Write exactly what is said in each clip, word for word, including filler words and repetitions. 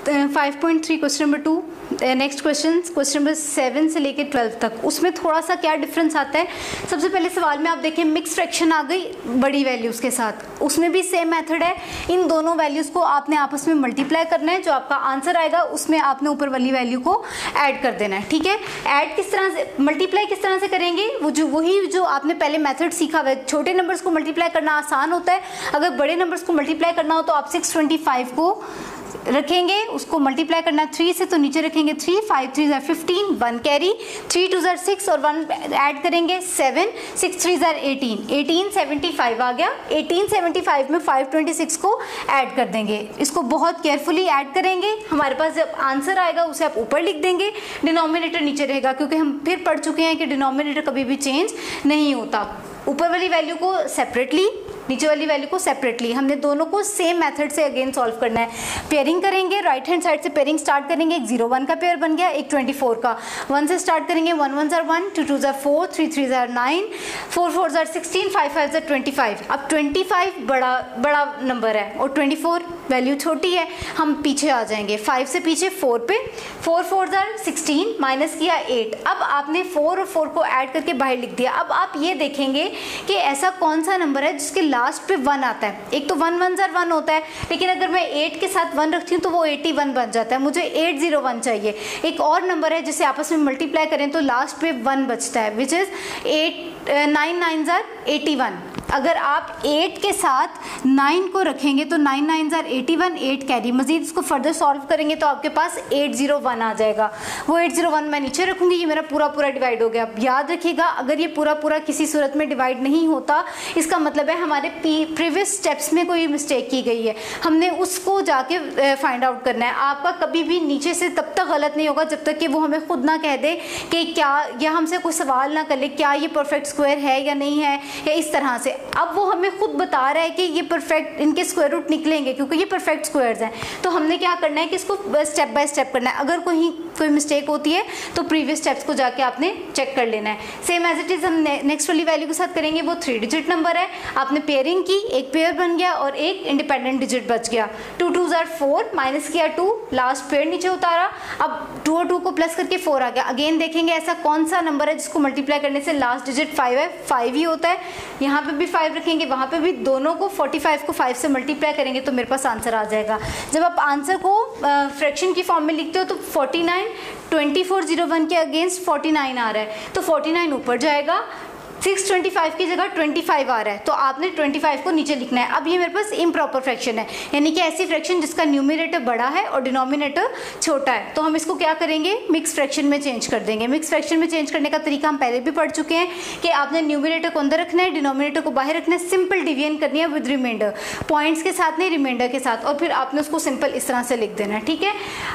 Five point three question number two, next question question number seven से लेकर twelve तक, उसमें थोड़ा सा क्या डिफरेंस आता है। सबसे पहले सवाल में आप देखें मिक्स फ्रैक्शन आ गई बड़ी वैल्यूज़ के साथ, उसमें भी सेम मेथड है। इन दोनों वैल्यूज़ को आपने आपस में मल्टीप्लाई करना है, जो आपका आंसर आएगा उसमें आपने ऊपर वाली वैल्यू को ऐड कर देना है, ठीक है। ऐड किस तरह से, मल्टीप्लाई किस तरह से करेंगे, वो जो वही जो आपने पहले मेथड सीखा हुआ है। छोटे नंबर्स को मल्टीप्लाई करना आसान होता है, अगर बड़े नंबर्स को मल्टीप्लाई करना हो तो आप सिक्स ट्वेंटी फाइव को रखेंगे, उसको मल्टीप्लाई करना थ्री से, तो नीचे रखेंगे थ्री, फाइव थ्री ज़ार fifteen, one carry, three two ज़ार सिक्स और वन ऐड करेंगे सेवन, सिक्स थ्री ज़ार एटीन, एटीन सेवेंटी फाइव आ गया। एटीन सेवेंटी फाइव में फाइव ट्वेंटी सिक्स को ऐड कर देंगे, इसको बहुत केयरफुली ऐड करेंगे। हमारे पास जब आंसर आएगा उसे आप ऊपर लिख देंगे, डिनोमिनेटर नीचे रहेगा, क्योंकि हम फिर पढ़ चुके हैं कि डिनोमिनेटर कभी भी चेंज नहीं होता। ऊपर वाली वैल्यू को सेपरेटली, नीचे वाली वैल्यू को सेपरेटली, हमने दोनों को सेम मेथड से अगेन सॉल्व करना है। पेयरिंग करेंगे, राइट हैंड साइड से पेयरिंग स्टार्ट करेंगे। एक जीरो वन का पेयर बन गया, एक ट्वेंटी फोर का, वन से स्टार्ट करेंगे, वन वन जार वन, टू टू जार फोर, थ्री थ्री जार नाइन, फोर फोर जार सिक्सटीन, फाइव फाइव जार ट्वेंटी फाइव। अब ट्वेंटी फाइव बड़ा बड़ा नंबर है और ट्वेंटी फोर वैल्यू छोटी है, हम पीछे आ जाएंगे, फाइव से पीछे फोर पे, फोर फोर जार सिक्सटीन, माइनस किया एट। अब आपने फोर और फोर को ऐड करके बाहर लिख दिया। अब आप ये देखेंगे कि ऐसा कौन सा नंबर है जिसके लास्ट पे वन आता है। एक तो वन वन जार वन होता है, लेकिन अगर मैं एट के साथ वन रखती हूँ तो वो एटी वन बन जाता है, मुझे एट जीरो वन चाहिए। एक और नंबर है जिसे आपस में मल्टीप्लाई करें तो लास्ट पे वन बचता है, which is eight nine nine जार एटी वन। अगर आप एट के साथ नाइन को रखेंगे तो नाइन नाइन जार एटी वन, एट कैरी। मजीद इसको फर्दर सॉल्व करेंगे तो आपके पास एट जीरो वन आ जाएगा। वो एट जीरो वन मैं नीचे रखूंगी, ये मेरा पूरा पूरा डिवाइड हो गया। याद रखिएगा, अगर ये पूरा पूरा किसी सूरत में डिवाइड नहीं होता, इसका मतलब है हमारे प्रीवियस स्टेप्स में कोई मिस्टेक की गई है, हमने उसको जाके फाइंड आउट करना है। आपका कभी भी नीचे से तब तक गलत नहीं होगा जब तक कि वो हमें खुद ना कह दे कि क्या, या हमसे कोई सवाल ना कर ले क्या ये परफेक्ट स्क्वायर है या नहीं है, या इस तरह से। अब वो हमें खुद बता रहा है कि ये परफेक्ट, इनके स्क्वायर रूट निकलेंगे क्योंकि ये परफेक्ट स्क्वायर्स हैं, तो हमने क्या करना है कि इसको स्टेप बाय स्टेप करना है। अगर कोई कोई मिस्टेक होती है तो प्रीवियस स्टेप्स को जाके आपने चेक कर लेना है। सेम एज इट इज हम नेक्स्ट वाली वैल्यू के साथ करेंगे। वो थ्री डिजिट नंबर है, आपने पेयरिंग की, एक पेयर बन गया और एक इंडिपेंडेंट डिजिट बच गया। टू टू जार फोर, माइनस किया टू, लास्ट पेयर नीचे उतारा, अब टू और टू को प्लस करके फोर आ गया। अगेन देखेंगे ऐसा कौन सा नंबर है जिसको मल्टीप्लाई करने से लास्ट डिजिट फाइव है, फाइव ही होता है। यहाँ पे भी फाइव रखेंगे, वहाँ पे भी, दोनों को फोर्टी फाइव को फाइव से मल्टीप्लाई करेंगे तो मेरे पास आंसर आ जाएगा। जब आप आंसर को फ्रैक्शन की फॉर्म में लिखते हो तो forty nine, twenty four zero one के अगेंस्ट फोर्टी नाइन आ रहा है तो फोर्टी नाइन ऊपर जाएगा, सिक्स ट्वेंटी फाइव की जगह ट्वेंटी फाइव आ रहा है तो आपने ट्वेंटी फाइव को नीचे लिखना है। अब ये मेरे पास इम्प्रॉपर फ्रैक्शन है, यानी कि ऐसी फ्रैक्शन जिसका न्यूमरेटर बड़ा है और डिनोमिनेटर छोटा है, तो हम इसको क्या करेंगे, मिक्स फ्रैक्शन में चेंज कर देंगे। मिक्स फ्रैक्शन में चेंज करने का तरीका हम पहले भी पढ़ चुके हैं कि आपने न्यूमरेटर को अंदर रखना है, डिनोमिनेटर को बाहर रखना है, सिंपल डिवीजन करनी है विद रिमाइंडर, पॉइंट्स के साथ नहीं, रिमाइंडर के साथ, और फिर आपने उसको सिंपल इस तरह से लिख देना है, ठीक है।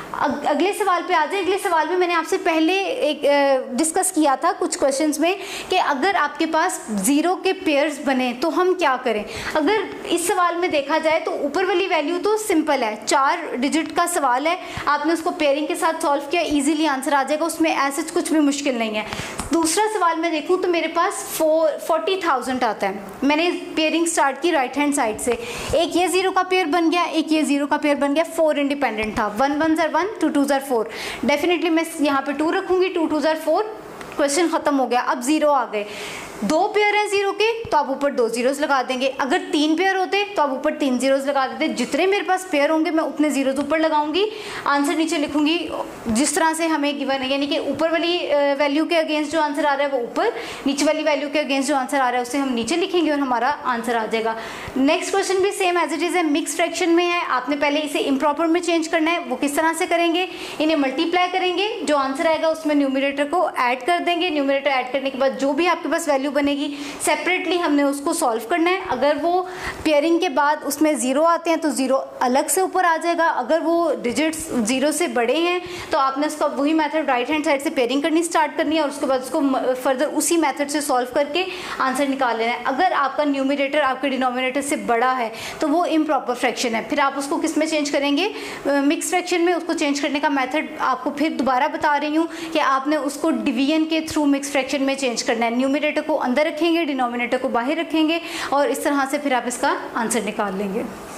अगले सवाल पे आ जाए। अगले सवाल में मैंने आपसे पहले एक डिस्कस किया था कुछ क्वेश्चन में कि अगर आपके पास जीरो के पेयर्स बने तो हम क्या करें। अगर इस सवाल में देखा जाए तो ऊपर वाली वैल्यू तो सिंपल है, चार डिजिट का सवाल है, आपने उसको पेयरिंग के साथ सॉल्व किया, इजीली आंसर आ जाएगा, उसमें ऐसे कुछ भी मुश्किल नहीं है। दूसरा सवाल मैं देखूं तो मेरे पास फोर फोर्टी थाउजेंड आता है, मैंने पेयरिंग स्टार्ट की राइट हैंड साइड से, एक ये जीरो का पेयर बन गया, एक ये जीरो का पेयर बन गया, फोर इंडिपेंडेंट था, वन वन जार वन, टू टू जार फोर, डेफिनेटली मैं यहाँ पे टू रखूंगी, टू टू जार फोर, क्वेश्चन खत्म हो गया। अब जीरो आ गए, दो पेयर हैं जीरो के तो आप ऊपर दो जीरोस लगा देंगे, अगर तीन पेयर होते तो आप ऊपर तीन जीरोस लगा देते। जितने मेरे पास पेयर होंगे मैं उतने जीरोस ऊपर लगाऊंगी, आंसर नीचे लिखूंगी जिस तरह से हमें गिवन है, यानी कि ऊपर वाली वैल्यू के अगेंस्ट जो आंसर आ रहा है वो ऊपर, नीचे वाली वैल्यू के अगेंस्ट जो आंसर आ रहा है उसे हम नीचे लिखेंगे और हमारा आंसर आ जाएगा। नेक्स्ट क्वेश्चन भी सेम एज इट इज है, मिक्स फ्रैक्शन में है, आपने पहले इसे इम्प्रॉपर में चेंज करना है। वो किस तरह से करेंगे, इन्हें मल्टीप्लाई करेंगे, जो आंसर आएगा उसमें न्यूमरेटर को ऐड कर देंगे, न्यूमरेटर ऐड करने के बाद जो भी आपके पास वैल्यू बनेगी सेपरेटली हमने उसको सॉल्व करना है। अगर वो पेयरिंग के बाद उसमें जीरो आते हैं तो जीरो अलग से ऊपर आ जाएगा, अगर वो डिजिट्स जीरो से बड़े हैं तो आपने उसका वही मेथड राइट हैंड साइड से पेयरिंग करनी स्टार्ट करनी है और उसके बाद उसको फर्दर उसी मेथड से सॉल्व करके आंसर निकाल लेना है। अगर आपका न्यूमरेटर आपके डिनोमिनेटर से बड़ा है तो वो इम्प्रॉपर फ्रैक्शन है, फिर आप उसको किस में चेंज करेंगे, मिक्स फ्रैक्शन में। उसको चेंज करने का मेथड आपको फिर दोबारा बता रही हूँ कि आपने उसको डिवीजन के थ्रू मिक्स फ्रैक्शन में चेंज करना है, न्यूमरेटर को अंदर रखेंगे, डिनोमिनेटर को बाहर रखेंगे और इस तरह से फिर आप इसका आंसर निकाल लेंगे।